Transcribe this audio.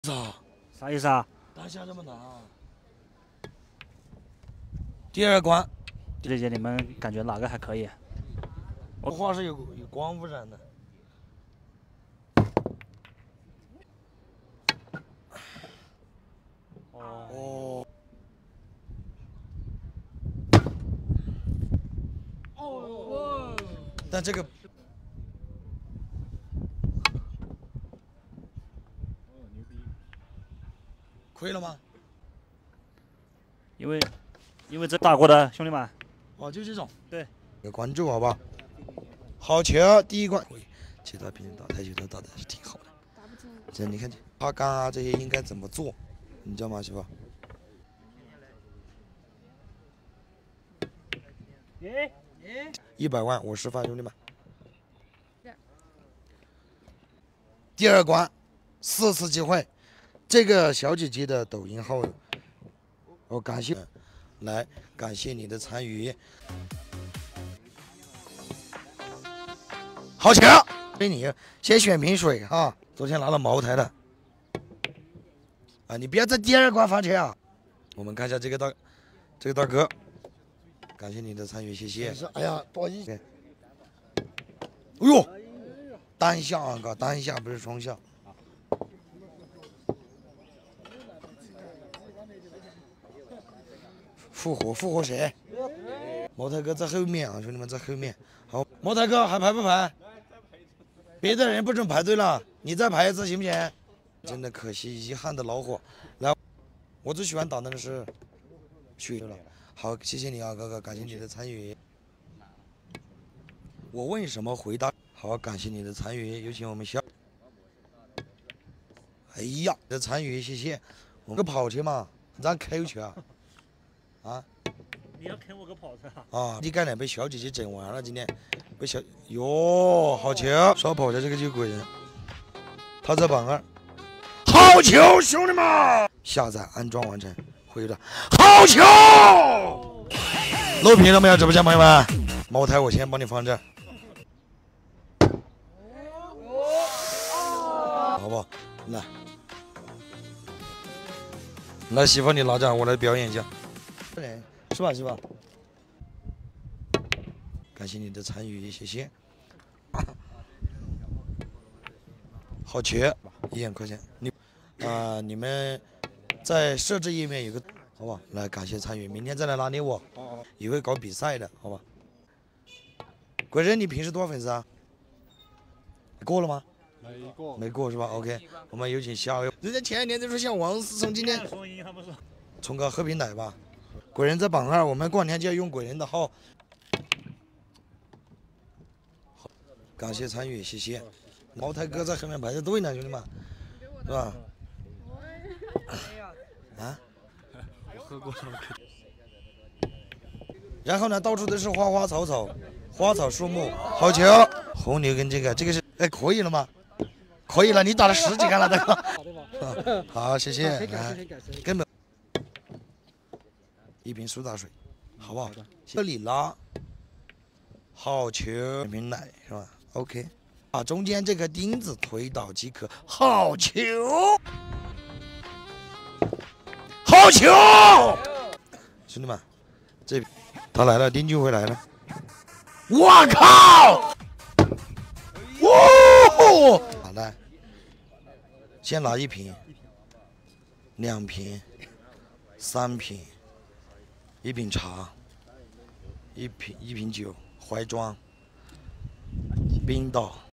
啥意思啊？ 打下这么难啊！第二关， 弟姐，你们感觉哪个还可以？ 我话是有光污染的。哦。哦。但这个。亏了吗？ 因为这打过的兄弟们。 哦，就这种。 对。 关注好不好？好球，第一关。其他平时打台球都打的是挺好的。这你看花杆啊这些应该怎么做，你知道吗，媳妇？100万，我示范，兄弟们。第二关，4次机会。这个小姐姐的抖音号，我感谢，来感谢你的参与。好球！给你先选瓶水哈，昨天拿了茅台的。啊，你不要在第二关发球啊！我们看一下这个大哥，感谢你的参与，谢谢。哎呀，不好意思。哎呦，单下啊，哥，单下不是双下。复活谁？茅台哥在后面啊，兄弟们在后面。好，茅台哥还排不排？别的人不准排队了，你再排一次行不行？真的可惜，遗憾的老火。来，我最喜欢打的是雪了。好，谢谢你啊，哥哥，感谢你的参与。我问什么回答？好，感谢你的参与，有请我们小。哎呀，你的参与，谢谢。我个跑车嘛，让扣去啊。啊！ 你要坑我个跑车啊！你刚才被小姐姐整完了，今天被哟，好球！刷跑车这个就鬼人，他在榜2，好球，兄弟们！下载安装完成，回了，好球！录屏了没有，直播间朋友们？茅台我先帮你放这儿，好不好？来，媳妇你拿着，我来表演一下。是吧，媳妇？感谢你的参与，谢谢。好球，1块钱。你们在设置页面有个，好不好？来，感谢参与，明天再来拉捏我，也会搞比赛的，好吧？鬼人，你平时多少粉丝啊？过了吗？没过是吧 ？OK， 我们有请下一位。人家前2天都说像王思聪，今天冲个和平奶吧。鬼人在榜2，我们过2天就要用鬼人的号。感谢参与，谢谢。茅台哥在后面排着队呢，兄弟们，是吧？啊？我喝过。然后呢，到处都是花草，花草树木，好球！红牛跟这个是，哎，可以了吗？可以了，你打了10几杆了，大哥。好，谢谢。来，根本。1瓶苏打水，好不好？这里拉，好球，2瓶奶是吧 ？OK， 把中间这个钉子推倒即可，好球，好球！兄弟们，这他来了，丁俊晖来了，我靠！哦，好来，先拿1瓶，2瓶，3瓶。1瓶茶，1瓶酒，怀装，冰岛。